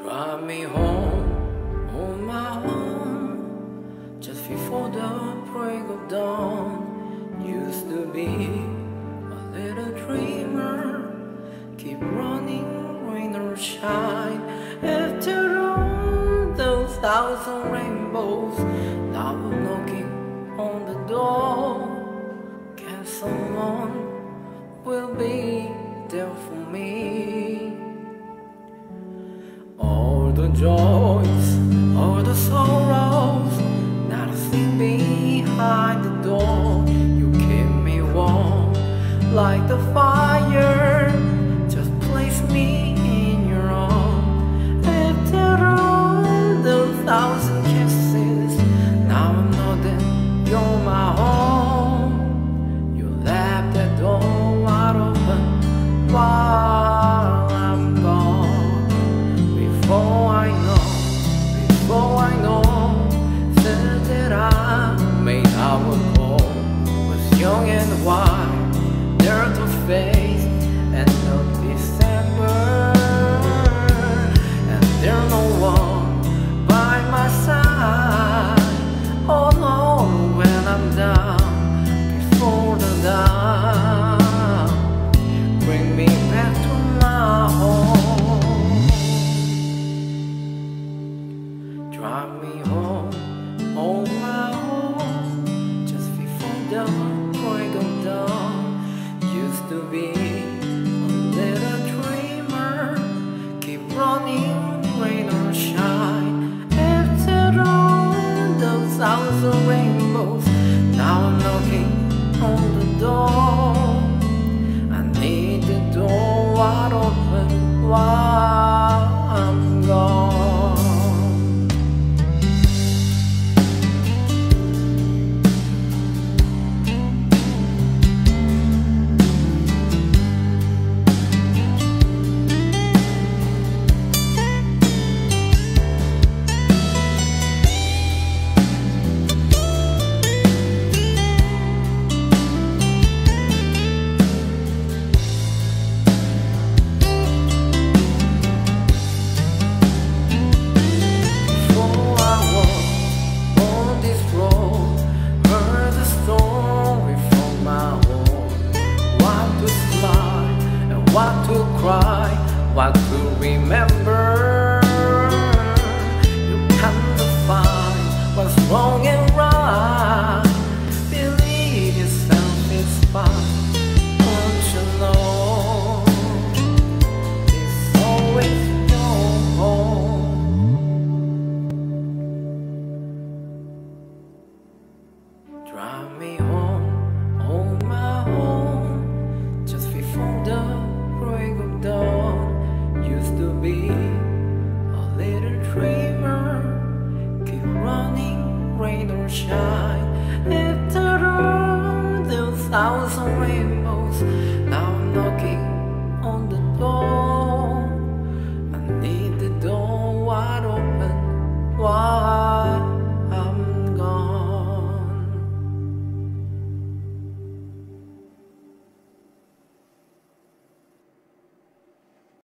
Drive me home, on my own, just before the break of dawn. Used to be a little dreamer, keep running, rain or shine. After all those thousand rainbows, now I'm knocking on the door. Can someone will be there for me? All the joys, all the sorrows, not a thing behind the door. You keep me warm like the fire, just place me in your arms. After all those thousand kisses, now I know that you're my home. You left the door wide open while I'm gone. Before I know, said that I made our call. Was young and wild, there to face end of December, and there's no one by my side. Oh no, when I'm down, before the dawn, bring me back to my home. Drive me home, on my own, just before the break of dawn. Used to be a little dreamer, keep running, rain or shine. After all those thousand rainbows, now I'm knocking on the door. I need the door wide open while I'm gone. What to cry, what to remember. You can't define what's wrong and right. Believe yourself, it's fine. Don't you know it's always your home? Drive me home, on my own, just before the break of dawn. Used to be a little dreamer, keep running, rain or shine.